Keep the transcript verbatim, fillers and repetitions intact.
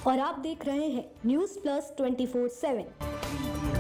और आप देख रहे हैं news plus twenty four seven.